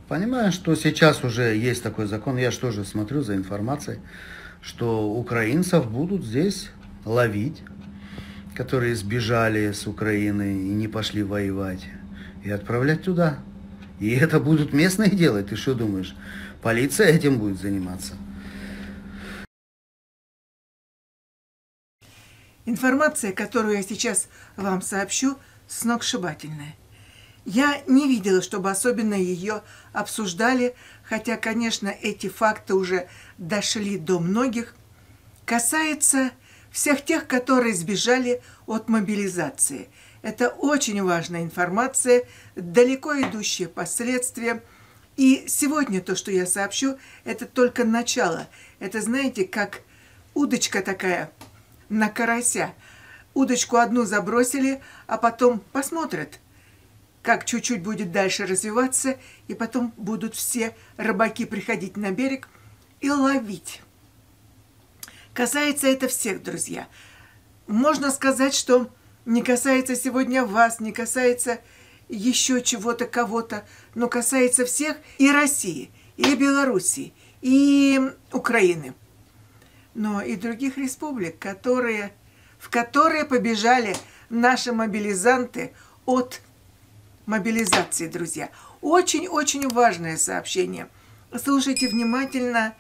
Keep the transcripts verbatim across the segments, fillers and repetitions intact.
Понимаю, что сейчас уже есть такой закон, я же тоже смотрю за информацией, что украинцев будут здесь ловить, которые сбежали с Украины и не пошли воевать, и отправлять туда. И это будут местные делать, ты что думаешь? Полиция этим будет заниматься. Информация, которую я сейчас вам сообщу, сногсшибательная. Я не видела, чтобы особенно ее обсуждали, хотя, конечно, эти факты уже дошли до многих. Касается всех тех, которые сбежали от мобилизации. Это очень важная информация, далеко идущие последствия. И сегодня то, что я сообщу, это только начало. Это, знаете, как удочка такая на карася. Удочку одну забросили, а потом посмотрят, как чуть-чуть будет дальше развиваться, и потом будут все рыбаки приходить на берег и ловить. Касается это всех, друзья. Можно сказать, что не касается сегодня вас, не касается еще чего-то, кого-то, но касается всех и России, и Белоруссии, и Украины, но и других республик, которые, в которые побежали наши мобилизанты от мобилизации, друзья. Очень-очень важное сообщение. Слушайте внимательно.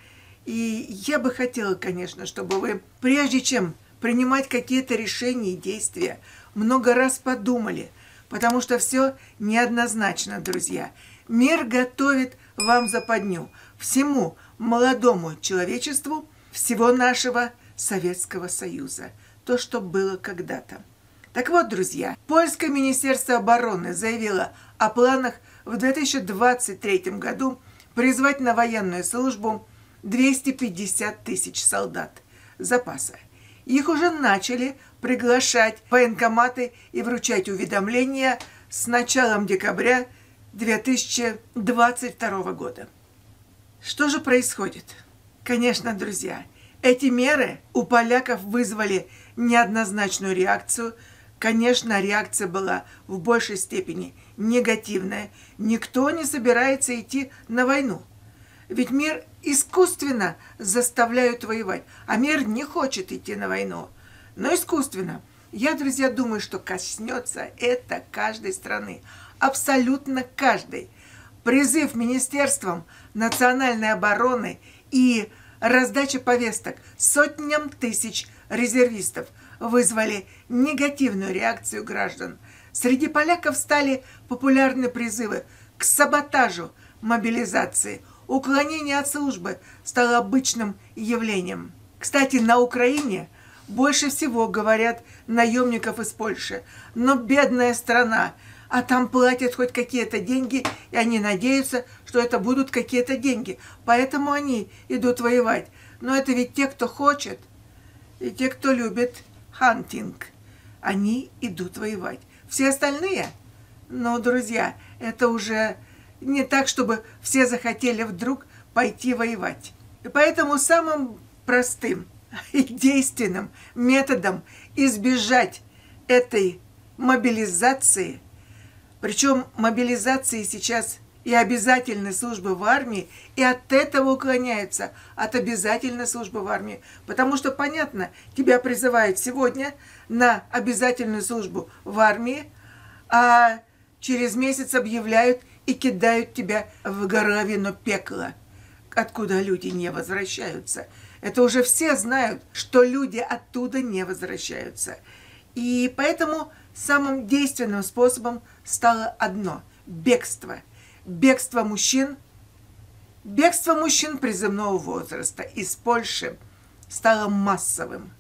И я бы хотела, конечно, чтобы вы, прежде чем принимать какие-то решения и действия, много раз подумали, потому что все неоднозначно, друзья. Мир готовит вам западню, всему молодому человечеству, всего нашего Советского Союза, то, что было когда-то. Так вот, друзья, польское министерство обороны заявило о планах в две тысячи двадцать третьем году призвать на военную службу двести пятьдесят тысяч солдат запаса. Их уже начали приглашать в военкоматы и вручать уведомления с началом декабря две тысячи двадцать второго года. Что же происходит? Конечно, друзья, эти меры у поляков вызвали неоднозначную реакцию. Конечно, реакция была в большей степени негативная. Никто не собирается идти на войну. Ведь мир искусственно заставляют воевать, а мир не хочет идти на войну. Но искусственно. Я, друзья, думаю, что коснется это каждой страны. Абсолютно каждой. Призыв министерствам национальной обороны и раздача повесток сотням тысяч резервистов вызвали негативную реакцию граждан. Среди поляков стали популярны призывы к саботажу мобилизации. Уклонение от службы стало обычным явлением. Кстати, на Украине больше всего говорят наемников из Польши. Но бедная страна, а там платят хоть какие-то деньги, и они надеются, что это будут какие-то деньги. Поэтому они идут воевать. Но это ведь те, кто хочет, и те, кто любит хантинг. Они идут воевать. Все остальные, ну, друзья, это уже не так, чтобы все захотели вдруг пойти воевать. И поэтому самым простым и действенным методом избежать этой мобилизации, причем мобилизации сейчас и обязательной службы в армии, и от этого уклоняются, от обязательной службы в армии. Потому что, понятно, тебя призывают сегодня на обязательную службу в армии, а через месяц объявляют и кидают тебя в горовину пекла, откуда люди не возвращаются. Это уже все знают, что люди оттуда не возвращаются. И поэтому самым действенным способом стало одно – бегство. Бегство мужчин, бегство мужчин призывного возраста из Польши стало массовым.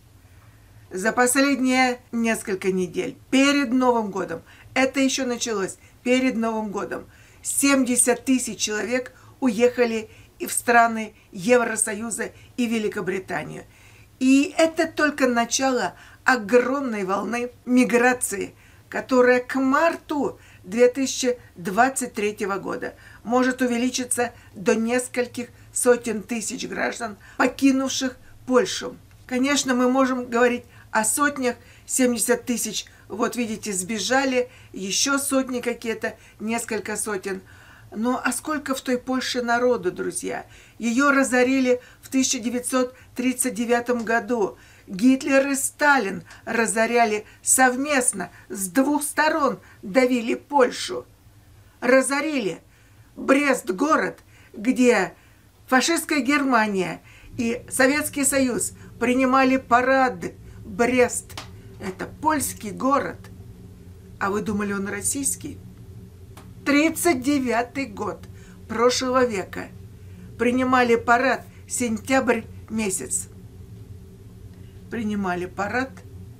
За последние несколько недель, перед Новым годом, это еще началось перед Новым годом, семьдесят тысяч человек уехали и в страны Евросоюза и Великобританию. И это только начало огромной волны миграции, которая к марту две тысячи двадцать третьего года может увеличиться до нескольких сотен тысяч граждан, покинувших Польшу. Конечно, мы можем говорить о сотнях, семьдесят тысяч, вот видите, сбежали, еще сотни какие-то, несколько сотен. Ну, а сколько в той Польше народу, друзья? Ее разорили в тысяча девятьсот тридцать девятом году. Гитлер и Сталин разоряли совместно, с двух сторон давили Польшу. Разорили Брест-город, где фашистская Германия и Советский Союз принимали парад. Брест – это польский город. А вы думали, он российский? тридцать девятый год прошлого века. Принимали парад сентябрь месяц. Принимали парад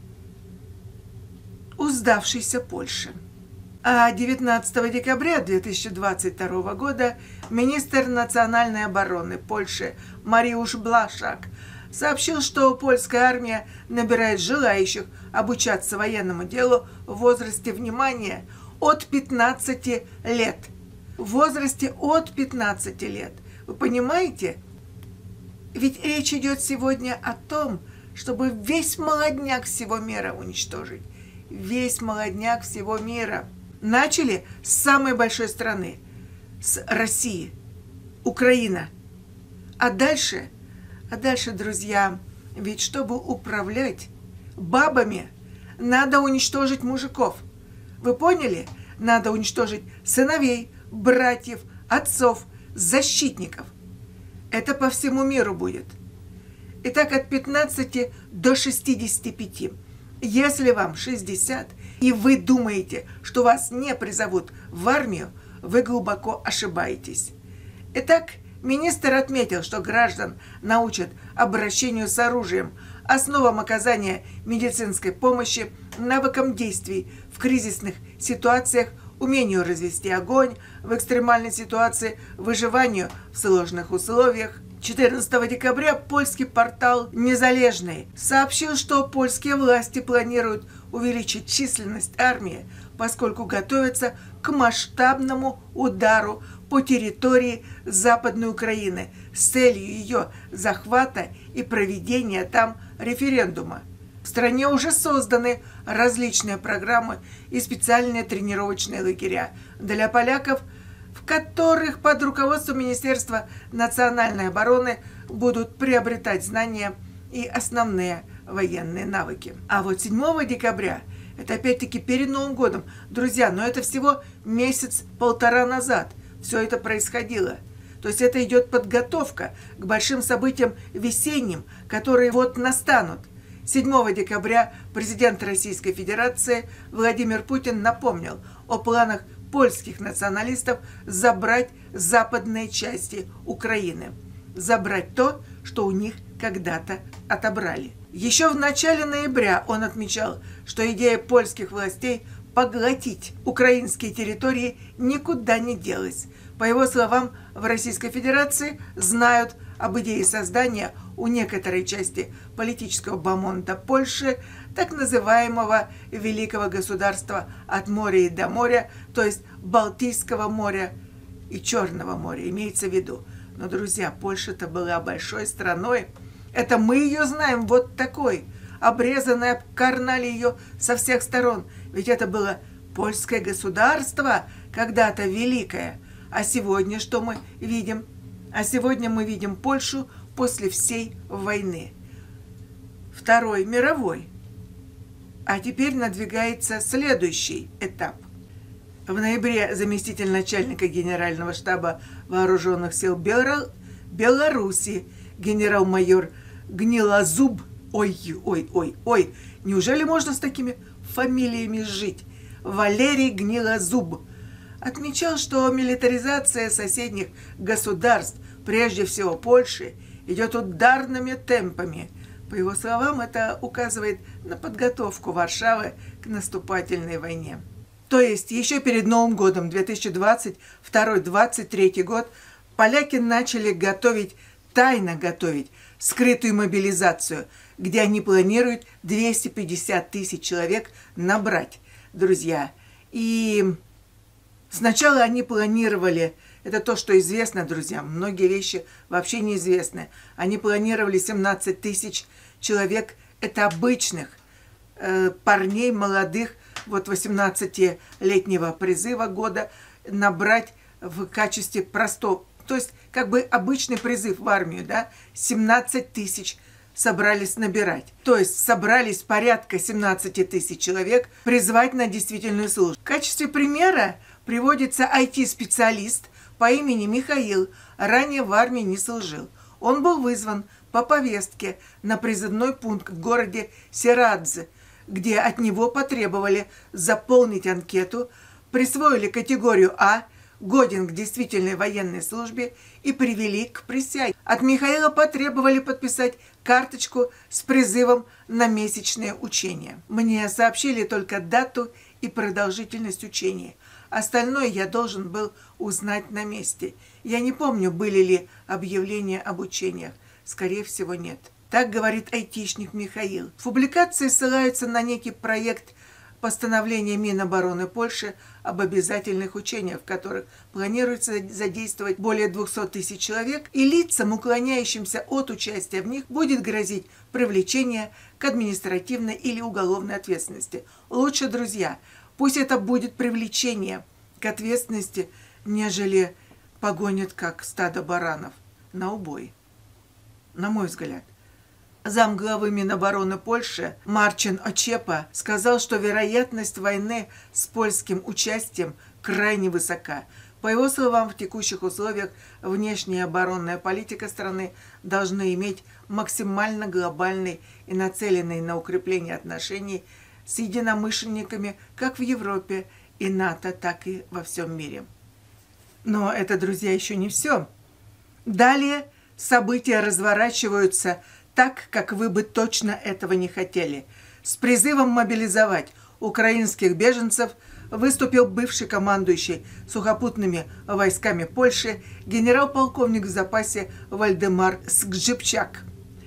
у сдавшейся Польши. А девятнадцатого декабря две тысячи двадцать второго года министр национальной обороны Польши Мариуш Блашак сообщил, что польская армия набирает желающих обучаться военному делу в возрасте, внимания, от пятнадцати лет. В возрасте от пятнадцати лет. Вы понимаете? Ведь речь идет сегодня о том, чтобы весь молодняк всего мира уничтожить. Весь молодняк всего мира. Начали с самой большой страны, с России, Украина. А дальше, а дальше, друзья, ведь чтобы управлять бабами, надо уничтожить мужиков. Вы поняли? Надо уничтожить сыновей, братьев, отцов, защитников. Это по всему миру будет. Итак, от пятнадцати до шестидесяти пяти. Если вам шестьдесят, и вы думаете, что вас не призовут в армию, вы глубоко ошибаетесь. Итак, министр отметил, что граждан научат обращению с оружием, основам оказания медицинской помощи, навыкам действий в кризисных ситуациях, умению развести огонь в экстремальной ситуации, выживанию в сложных условиях. четырнадцатого декабря польский портал «Незалежный» сообщил, что польские власти планируют увеличить численность армии, поскольку готовятся к масштабному удару по территории Западной Украины с целью ее захвата и проведения там референдума. В стране уже созданы различные программы и специальные тренировочные лагеря для поляков, в которых под руководством Министерства национальной обороны будут приобретать знания и основные военные навыки. А вот седьмого декабря, это опять-таки перед Новым годом, друзья, но это всего месяц-полтора назад все это происходило. То есть это идет подготовка к большим событиям весенним, которые вот настанут. седьмого декабря президент Российской Федерации Владимир Путин напомнил о планах польских националистов забрать западные части Украины. Забрать то, что у них когда-то отобрали. Еще в начале ноября он отмечал, что идея польских властей поглотить украинские территории никуда не делась. По его словам, в Российской Федерации знают об идее создания у некоторой части политического бомонда Польши так называемого великого государства от моря и до моря, то есть Балтийского моря и Черного моря, имеется в виду. Но, друзья, Польша-то была большой страной. Это мы ее знаем вот такой, обрезанной, обкарнали ее со всех сторон. Ведь это было польское государство, когда-то великое. А сегодня что мы видим? А сегодня мы видим Польшу после всей войны. Второй мировой. А теперь надвигается следующий этап. В ноябре заместитель начальника Генерального штаба Вооруженных сил Беларуси генерал-майор Гнилозуб, ой, ой, ой, ой, неужели можно с такими фамилиями жить? Валерий Гнилозуб отмечал, что милитаризация соседних государств, прежде всего Польши, идет ударными темпами. По его словам, это указывает на подготовку Варшавы к наступательной войне. То есть еще перед Новым годом две тысячи двадцать второй — две тысячи двадцать третий год поляки начали готовить, тайно готовить скрытую мобилизацию, где они планируют двести пятьдесят тысяч человек набрать, друзья. И сначала они планировали, это то, что известно, друзья, многие вещи вообще неизвестны. Они планировали семнадцать тысяч человек, это обычных э, парней, молодых, вот восемнадцатилетнего призыва года, набрать в качестве простого, то есть как бы обычный призыв в армию, да, семнадцать тысяч собрались набирать. То есть собрались порядка семнадцать тысяч человек призвать на действительную службу. В качестве примера приводится ай ти-специалист по имени Михаил, ранее в армии не служил. Он был вызван по повестке на призывной пункт в городе Серадзе, где от него потребовали заполнить анкету, присвоили категорию А, годен к действительной военной службе и привели к присяге. От Михаила потребовали подписать карточку с призывом на месячное учение. Мне сообщили только дату и продолжительность учения. Остальное я должен был узнать на месте. Я не помню, были ли объявления об учениях. Скорее всего, нет. Так говорит айтишник Михаил. В публикации ссылаются на некий проект постановления Минобороны Польши об обязательных учениях, в которых планируется задействовать более двухсот тысяч человек, и лицам, уклоняющимся от участия в них, будет грозить привлечение к административной или уголовной ответственности. Лучше, друзья, пусть это будет привлечение к ответственности, нежели погонят как стадо баранов на убой, на мой взгляд. Замглавы Минобороны Польши Марчин Очепа сказал, что вероятность войны с польским участием крайне высока. По его словам, в текущих условиях внешняя оборонная политика страны должна иметь максимально глобальный и нацеленный на укрепление отношений с единомышленниками как в Европе и НАТО, так и во всем мире. Но это, друзья, еще не все. Далее события разворачиваются так, как вы бы точно этого не хотели. С призывом мобилизовать украинских беженцев выступил бывший командующий сухопутными войсками Польши генерал-полковник в запасе Вальдемар Скрипчак.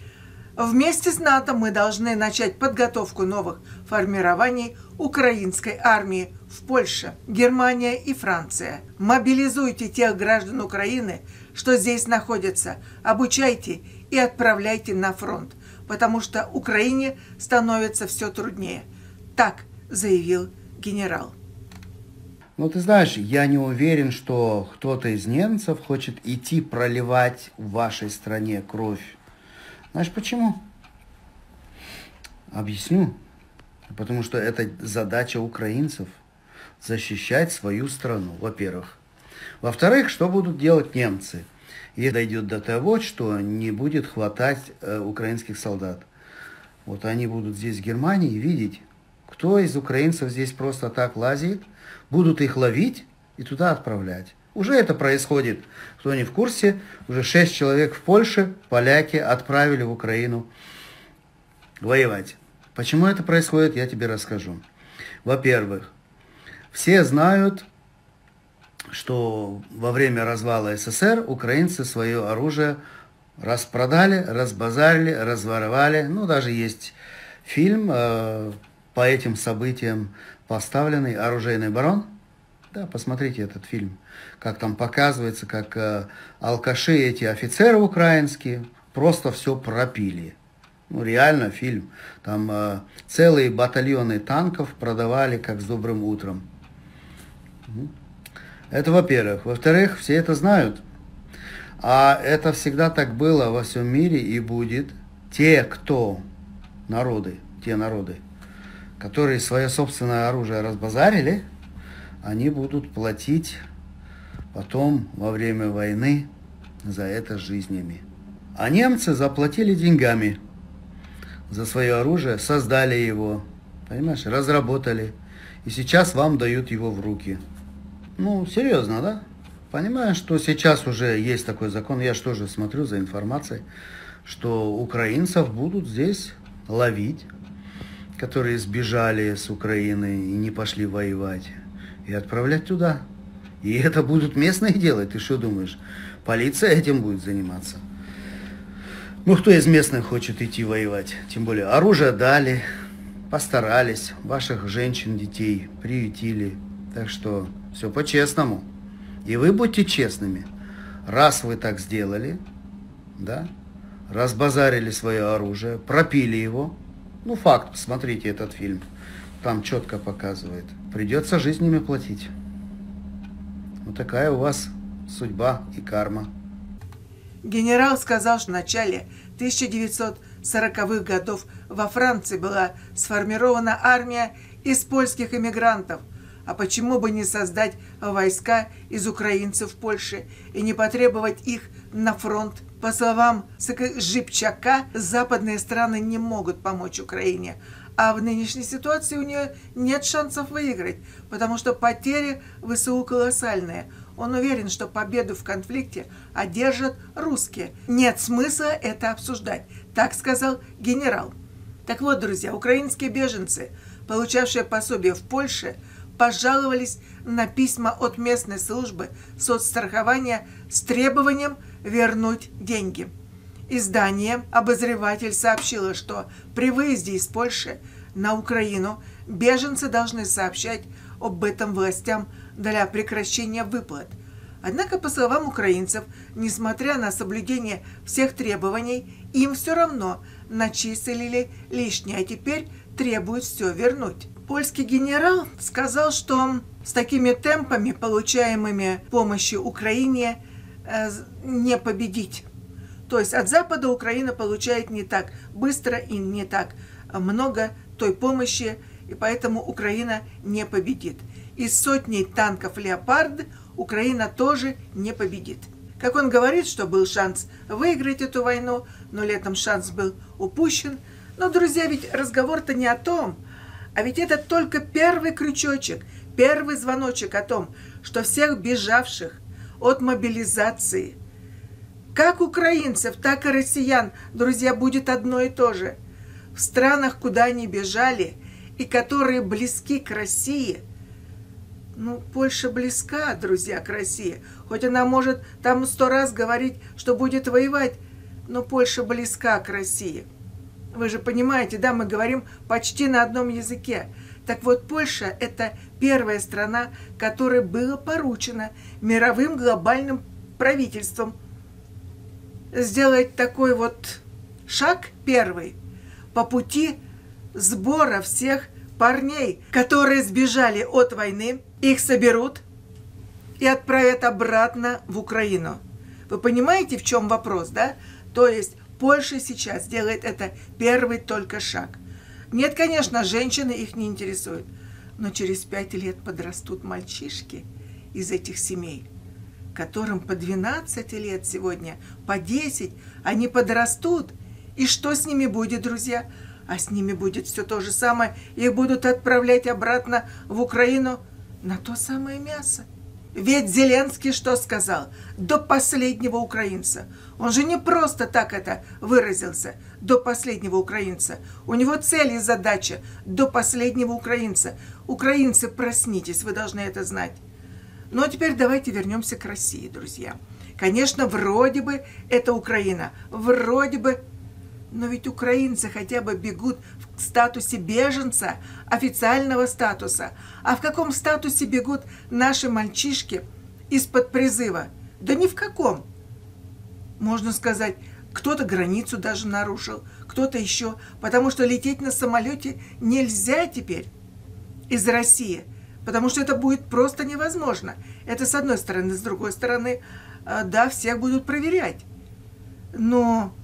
Вместе с НАТО мы должны начать подготовку новых формирований украинской армии в Польше, Германия и Франция. Мобилизуйте тех граждан Украины, что здесь находятся, обучайте и отправляйте на фронт, потому что Украине становится все труднее. Так заявил генерал. Ну, ты знаешь, я не уверен, что кто-то из немцев хочет идти проливать в вашей стране кровь. Знаешь почему? Объясню. Потому что это задача украинцев – защищать свою страну, во-первых. Во-вторых, что будут делать немцы? И дойдет до того, что не будет хватать э, украинских солдат. Вот они будут здесь, в Германии, видеть, кто из украинцев здесь просто так лазит, будут их ловить и туда отправлять. Уже это происходит. Кто не в курсе, уже шесть человек в Польше, поляки, отправили в Украину воевать. Почему это происходит, я тебе расскажу. Во-первых, все знают, что во время развала СССР украинцы свое оружие распродали, разбазарили, разворовали. Ну, даже есть фильм э, по этим событиям поставленный «Оружейный барон». Да, посмотрите этот фильм. Как там показывается, как э, алкаши, эти офицеры украинские, просто все пропили. Ну, реально фильм. Там э, целые батальоны танков продавали, как с добрым утром. Это во-первых. Во-вторых, все это знают. А это всегда так было во всем мире и будет. Те, кто, народы, те народы, которые свое собственное оружие разбазарили, они будут платить потом во время войны за это жизнями. А немцы заплатили деньгами за свое оружие, создали его, понимаешь, разработали. И сейчас вам дают его в руки. Ну, серьезно, да? Понимаешь, что сейчас уже есть такой закон, я же тоже смотрю за информацией, что украинцев будут здесь ловить, которые сбежали с Украины и не пошли воевать, и отправлять туда. И это будут местные делать, ты что думаешь? Полиция этим будет заниматься. Ну, кто из местных хочет идти воевать? Тем более оружие дали, постарались, ваших женщин, детей приютили. Так что все по-честному. И вы будьте честными. Раз вы так сделали, да, разбазарили свое оружие, пропили его, ну факт, посмотрите этот фильм, там четко показывает, придется жизнями платить. Вот такая у вас судьба и карма. Генерал сказал, что в начале тысяча девятьсот сороковых годов во Франции была сформирована армия из польских эмигрантов. А почему бы не создать войска из украинцев в Польше и не потребовать их на фронт? По словам Жипчака, западные страны не могут помочь Украине, а в нынешней ситуации у нее нет шансов выиграть, потому что потери в ВСУ колоссальные. Он уверен, что победу в конфликте одержат русские. Нет смысла это обсуждать, так сказал генерал. Так вот, друзья, украинские беженцы, получавшие пособие в Польше, пожаловались на письма от местной службы соцстрахования с требованием вернуть деньги. Издание «Обозреватель» сообщило, что при выезде из Польши на Украину беженцы должны сообщать об этом властям для прекращения выплат. Однако, по словам украинцев, несмотря на соблюдение всех требований, им все равно начислили лишнее, а теперь требуют все вернуть. Польский генерал сказал, что с такими темпами, получаемыми помощью Украине, не победить. То есть от Запада Украина получает не так быстро и не так много той помощи, и поэтому Украина не победит. Из сотни танков «Леопард» Украина тоже не победит. Как он говорит, что был шанс выиграть эту войну, но летом шанс был упущен. Но, друзья, ведь разговор-то не о том. А ведь это только первый крючочек, первый звоночек о том, что всех бежавших от мобилизации, как украинцев, так и россиян, друзья, будет одно и то же. В странах, куда они бежали и которые близки к России, ну, Польша близка, друзья, к России, хоть она может там сто раз говорить, что будет воевать, но Польша близка к России. Вы же понимаете, да, мы говорим почти на одном языке. Так вот, Польша – это первая страна, которой было поручено мировым глобальным правительством сделать такой вот шаг первый по пути сбора всех парней, которые сбежали от войны, их соберут и отправят обратно в Украину. Вы понимаете, в чем вопрос, да? То есть Польша сейчас делает это первый только шаг. Нет, конечно, женщины их не интересуют, но через пять лет подрастут мальчишки из этих семей, которым по двенадцать лет сегодня, по десять, они подрастут. И что с ними будет, друзья? А с ними будет все то же самое. Их будут отправлять обратно в Украину на то самое мясо. Ведь Зеленский что сказал? До последнего украинца. Он же не просто так это выразился. До последнего украинца. У него цель и задача. До последнего украинца. Украинцы, проснитесь, вы должны это знать. Ну а теперь давайте вернемся к России, друзья. Конечно, вроде бы это Украина. Вроде бы. Но ведь украинцы хотя бы бегут в статусе беженца, официального статуса. А в каком статусе бегут наши мальчишки из-под призыва? Да ни в каком. Можно сказать, кто-то границу даже нарушил, кто-то еще. Потому что лететь на самолете нельзя теперь из России. Потому что это будет просто невозможно. Это с одной стороны. С другой стороны, да, всех будут проверять. Но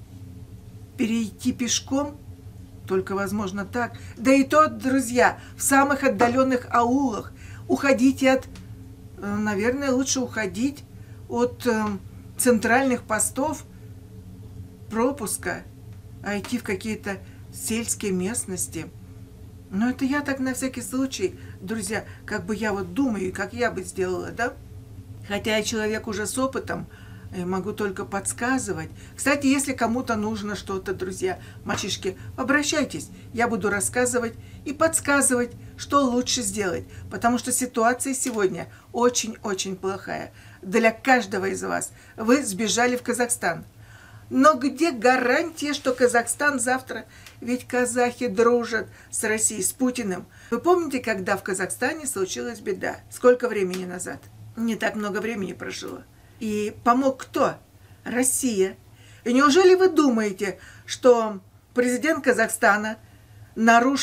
перейти пешком только возможно так. Да и то, друзья, в самых отдаленных аулах. Уходите от, наверное, лучше уходить от э, центральных постов пропуска, а идти в какие-то сельские местности. Но это я так на всякий случай, друзья, как бы я вот думаю, как я бы сделала, да? Хотя я человек уже с опытом, я могу только подсказывать. Кстати, если кому-то нужно что-то, друзья, мальчишки, обращайтесь. Я буду рассказывать и подсказывать, что лучше сделать. Потому что ситуация сегодня очень-очень плохая. Для каждого из вас. Вы сбежали в Казахстан. Но где гарантия, что Казахстан завтра? Ведь казахи дружат с Россией, с Путиным. Вы помните, когда в Казахстане случилась беда? Сколько времени назад? Не так много времени прошло. И помог кто? Россия. И неужели вы думаете, что президент Казахстана нарушит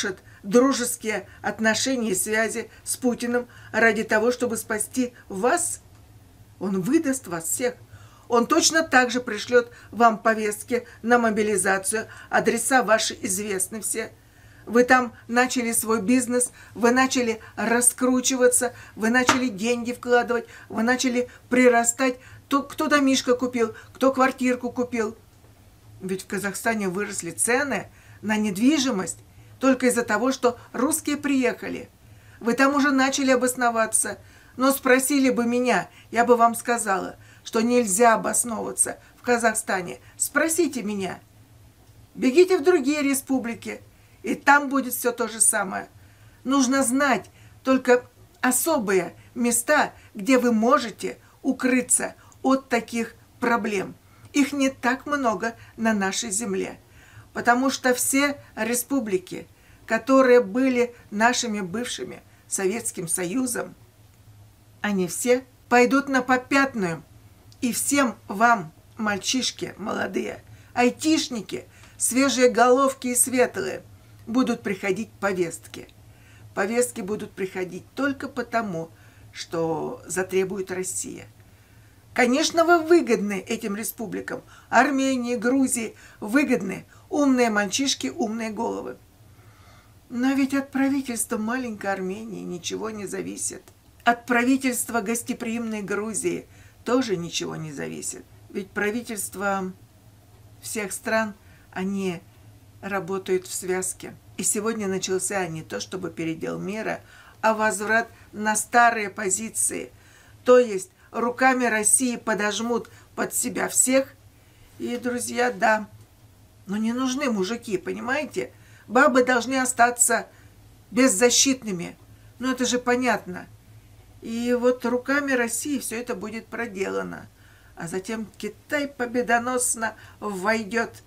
дружеские отношения и связи с Путиным ради того, чтобы спасти вас? Он выдаст вас всех. Он точно так же пришлет вам повестки на мобилизацию, адреса ваши известны все. Вы там начали свой бизнес, вы начали раскручиваться, вы начали деньги вкладывать, вы начали прирастать. Кто, кто домишко купил, кто квартирку купил. Ведь в Казахстане выросли цены на недвижимость только из-за того, что русские приехали. Вы там уже начали обосноваться. Но спросили бы меня, я бы вам сказала, что нельзя обосновываться в Казахстане. Спросите меня. Бегите в другие республики, и там будет все то же самое. Нужно знать только особые места, где вы можете укрыться от таких проблем. Их не так много на нашей земле, потому что все республики, которые были нашими бывшими Советским Союзом, они все пойдут на попятную. И всем вам, мальчишки молодые, айтишники, свежие головки и светлые, будут приходить повестки. Повестки будут приходить только потому, что затребует Россия. Конечно, вы выгодны этим республикам. Армении, Грузии выгодны. Умные мальчишки, умные головы. Но ведь от правительства маленькой Армении ничего не зависит. От правительства гостеприимной Грузии тоже ничего не зависит. Ведь правительства всех стран, они работают в связке. И сегодня начался не то чтобы передел мира, а возврат на старые позиции. То есть руками России подожмут под себя всех. И, друзья, да, но не нужны мужики, понимаете? Бабы должны остаться беззащитными. Ну, это же понятно. И вот руками России все это будет проделано. А затем Китай победоносно войдет.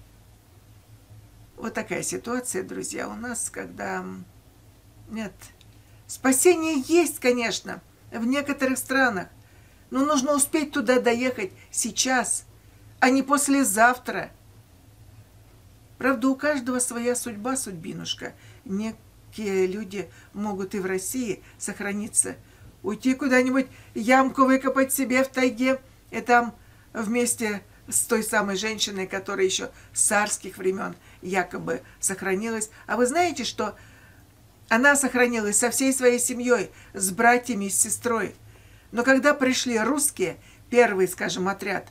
Вот такая ситуация, друзья, у нас, когда... Нет, спасение есть, конечно, в некоторых странах. Но нужно успеть туда доехать сейчас, а не послезавтра. Правда, у каждого своя судьба, судьбинушка. Некие люди могут и в России сохраниться, уйти куда-нибудь, ямку выкопать себе в тайге, и там вместе с той самой женщиной, которая еще с царских времен якобы сохранилась. А вы знаете, что она сохранилась со всей своей семьей, с братьями и с сестрой. Но когда пришли русские, первый, скажем, отряд,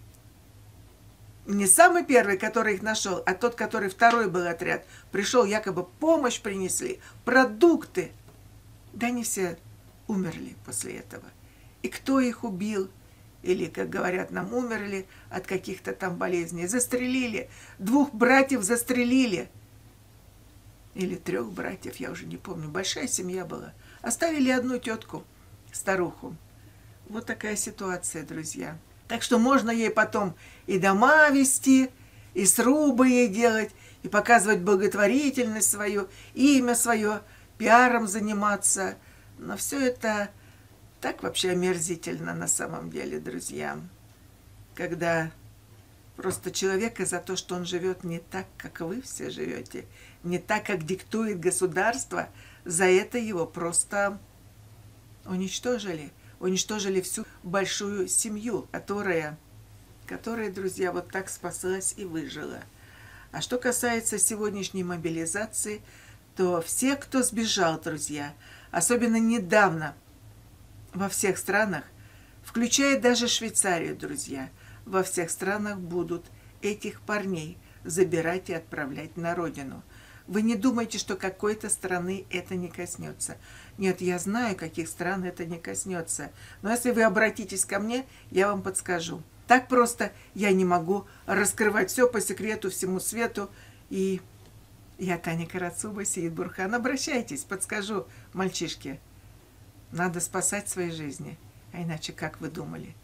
не самый первый, который их нашел, а тот, который второй был отряд, пришел, якобы помощь принесли, продукты. Да они все умерли после этого. И кто их убил? Или, как говорят нам, умерли от каких-то там болезней. Застрелили. Двух братьев застрелили. Или трех братьев, я уже не помню. Большая семья была. Оставили одну тетку, старуху. Вот такая ситуация, друзья. Так что можно ей потом и дома вести, и срубы ей делать, и показывать благотворительность свою, имя свое, пиаром заниматься. Но все это так вообще омерзительно на самом деле, друзья. Когда просто человека за то, что он живет не так, как вы все живете, не так, как диктует государство, за это его просто уничтожили. Уничтожили всю большую семью, которая, которая, друзья, вот так спаслась и выжила. А что касается сегодняшней мобилизации, то все, кто сбежал, друзья, особенно недавно, во всех странах, включая даже Швейцарию, друзья, во всех странах будут этих парней забирать и отправлять на родину. Вы не думайте, что какой-то страны это не коснется. Нет, я знаю, каких стран это не коснется. Но если вы обратитесь ко мне, я вам подскажу. Так просто я не могу раскрывать все по секрету всему свету. И я Таня Карацуба, Сеид Бурхан. Обращайтесь, подскажу, мальчишки. Надо спасать свои жизни. А иначе как вы думали?